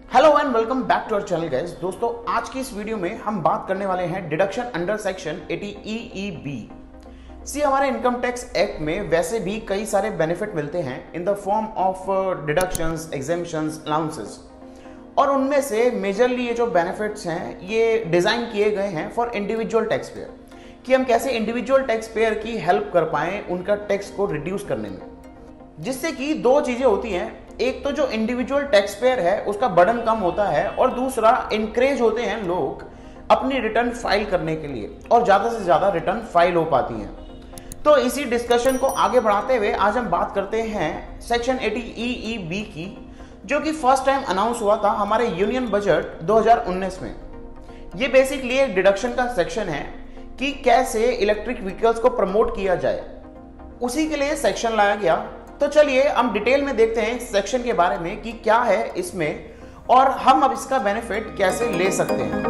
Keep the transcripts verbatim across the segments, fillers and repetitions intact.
Hello and welcome back to our channel guys. दोस्तों आज की इस वीडियो में हम बात करने वाले हैं डिडक्शन अंडर सेक्शन अस्सी ई ई बी। सी हमारे इनकम टैक्स एक्ट में वैसे भी कई सारे बेनिफिट मिलते हैं in the form of deductions, exemptions, allowances, और उनमें से मेजरली ये जो बेनिफिट्स हैं ये डिजाइन किए गए हैं फॉर इंडिविजुअल टैक्स पेयर कि हम कैसे इंडिविजुअल टैक्स पेयर की हेल्प कर पाएं उनका टैक्स को रिड्यूस करने में, जिससे कि दो चीजें होती हैं। एक तो जो इंडिविजुअल टैक्स पेयर है उसका बर्डन कम होता है, और दूसरा इंकरेज होते हैं लोग अपनी रिटर्न फाइल करने के लिए और ज्यादा से ज्यादा रिटर्न फाइल हो पाती हैं। तो इसी डिस्कशन को आगे बढ़ाते हुए आज हम बात करते हैं सेक्शन अस्सी ई ई बी की, जो कि फर्स्ट टाइम अनाउंस हुआ था हमारे यूनियन बजट दो हज़ार उन्नीस में। ये बेसिकली एक डिडक्शन का सेक्शन है कि कैसे इलेक्ट्रिक व्हीकल्स को प्रमोट किया जाए, उसी के लिए सेक्शन लाया गया। तो चलिए हम डिटेल में देखते हैं इस सेक्शन के बारे में कि क्या है इसमें और हम अब इसका बेनिफिट कैसे ले सकते हैं।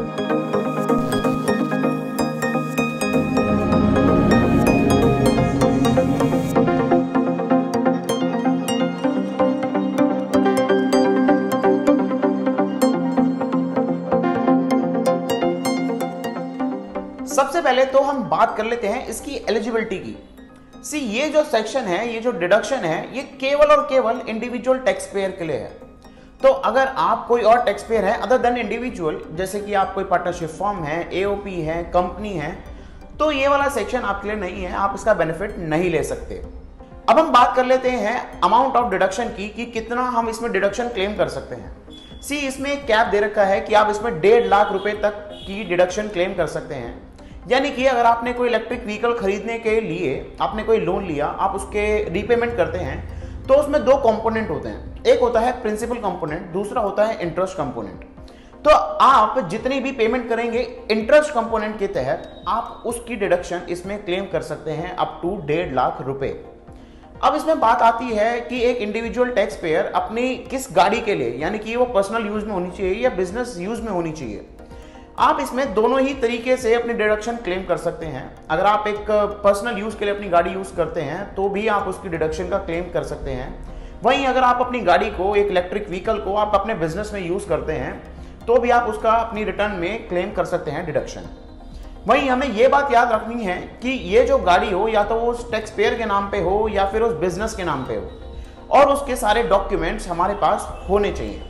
सबसे पहले तो हम बात कर लेते हैं इसकी एलिजिबिलिटी की। सी ये जो सेक्शन है, ये जो डिडक्शन है, ये केवल और केवल इंडिविजुअल टैक्स पेयर के लिए है। तो अगर आप कोई और टैक्स पेयर है अदर देन इंडिविजुअल, जैसे कि आप कोई पार्टनरशिप फर्म है, ए ओ पी है, कंपनी है, तो ये वाला सेक्शन आपके लिए नहीं है, आप इसका बेनिफिट नहीं ले सकते। अब हम बात कर लेते हैं अमाउंट ऑफ डिडक्शन की कि कितना हम इसमें डिडक्शन क्लेम कर सकते हैं। सी इसमें एक कैप दे रखा है कि आप इसमें डेढ़ लाख रुपए तक की डिडक्शन क्लेम कर सकते हैं। यानी कि अगर आपने कोई इलेक्ट्रिक व्हीकल खरीदने के लिए आपने कोई लोन लिया, आप उसके रीपेमेंट करते हैं, तो उसमें दो कंपोनेंट होते हैं। एक होता है प्रिंसिपल कंपोनेंट, दूसरा होता है इंटरेस्ट कंपोनेंट। तो आप जितनी भी पेमेंट करेंगे इंटरेस्ट कंपोनेंट के तहत आप उसकी डिडक्शन इसमें क्लेम कर सकते हैं अप टू डेढ़ लाख रुपए। अब इसमें बात आती है कि एक इंडिविजुअल टैक्स पेयर अपनी किस गाड़ी के लिए, यानी कि वो पर्सनल यूज में होनी चाहिए या बिजनेस यूज में होनी चाहिए, आप इसमें दोनों ही तरीके से अपनी डिडक्शन क्लेम कर सकते हैं। अगर आप एक पर्सनल यूज के लिए अपनी गाड़ी यूज करते हैं तो भी आप उसकी डिडक्शन का क्लेम कर सकते हैं। वहीं अगर आप अपनी गाड़ी को, एक इलेक्ट्रिक व्हीकल को आप अपने बिजनेस में यूज करते हैं तो भी आप उसका अपनी रिटर्न में क्लेम कर सकते हैं डिडक्शन। वहीं हमें यह बात याद रखनी है कि ये जो गाड़ी हो या तो वो उस टैक्स पेयर के नाम पे हो या फिर उस बिजनेस के नाम पे हो, और उसके सारे डॉक्यूमेंट्स हमारे पास होने चाहिए।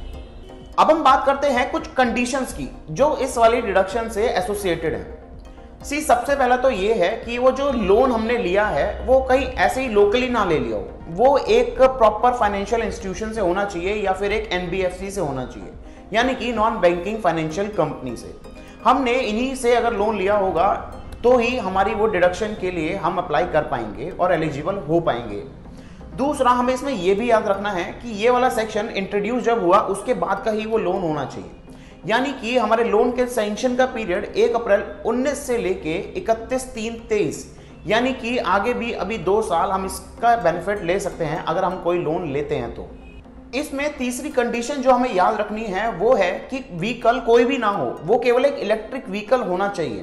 अब हम बात करते हैं कुछ कंडीशंस की जो इस वाली डिडक्शन से एसोसिएटेड है। सी सबसे पहला तो ये है कि वो जो लोन हमने लिया है वो कहीं ऐसे ही लोकली ना ले लिया हो, वो एक प्रॉपर फाइनेंशियल इंस्टीट्यूशन से होना चाहिए या फिर एक एन बी एफ सी से होना चाहिए, यानी कि नॉन बैंकिंग फाइनेंशियल कंपनी से। हमने इन्हीं से अगर लोन लिया होगा तो ही हमारी वो डिडक्शन के लिए हम अप्लाई कर पाएंगे और एलिजिबल हो पाएंगे। दूसरा, हमें इसमें यह भी याद रखना है कि ये वाला सेक्शन इंट्रोड्यूस जब हुआ उसके बाद का ही वो लोन होना चाहिए, यानी कि हमारे लोन के सैंक्शन का पीरियड एक अप्रैल उन्नीस से लेके इकतीस तीन तेईस, यानी कि आगे भी अभी दो साल हम इसका बेनिफिट ले सकते हैं अगर हम कोई लोन लेते हैं तो। इसमें तीसरी कंडीशन जो हमें याद रखनी है वो है कि व्हीकल कोई भी ना हो, वो केवल एक इलेक्ट्रिक व्हीकल होना चाहिए।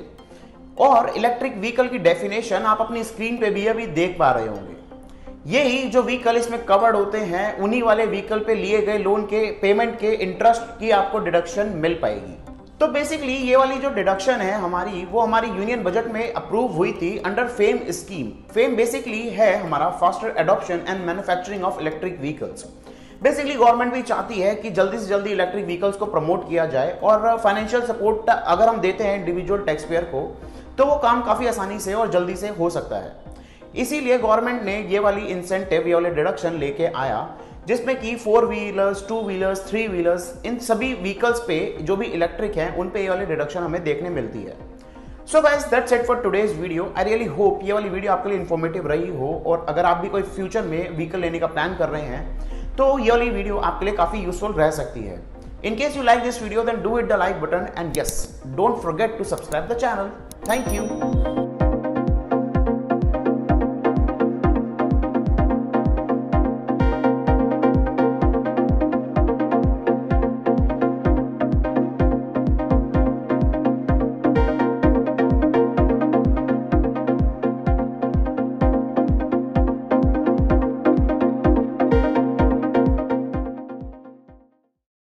और इलेक्ट्रिक व्हीकल की डेफिनेशन आप अपनी स्क्रीन पे भी अभी देख पा रहे होंगे। यही जो व्हीकल इसमें कवर्ड होते हैं, उन्हीं वाले व्हीकल पे लिए गए लोन के पेमेंट के इंटरेस्ट की आपको डिडक्शन मिल पाएगी। तो बेसिकली ये वाली जो डिडक्शन है हमारी, वो हमारी यूनियन बजट में अप्रूव हुई थी under FAME scheme. FAME basically है हमारा faster adoption and manufacturing of electric vehicles. Basically government भी चाहती है कि जल्दी से जल्दी इलेक्ट्रिक व्हीकल्स को प्रमोट किया जाए, और फाइनेंशियल सपोर्ट अगर हम देते हैं इंडिविजुअल टैक्स पेयर को तो वो काम काफी आसानी से और जल्दी से हो सकता है। इसीलिए गवर्नमेंट ने ये वाली इंसेंटिव, ये वाले डिडक्शन लेके आया, जिसमें कि four wheelers, two wheelers, three wheelers, इन सभी व्हीकल्स पे जो भी इलेक्ट्रिक हैं उन पे ये वाली डिडक्शन हमें देखने मिलती है। So guys that's it for today's video. I really hope ये वाली वीडियो आपके लिए इन्फॉर्मेटिव रही हो, और अगर आप भी कोई फ्यूचर में व्हीकल लेने का प्लान कर रहे हैं तो ये वाली वीडियो आपके लिए काफी यूजफुल रह सकती है। In case you like this video, then do hit the like button, and yes, don't forget to subscribe the channel. Thank you.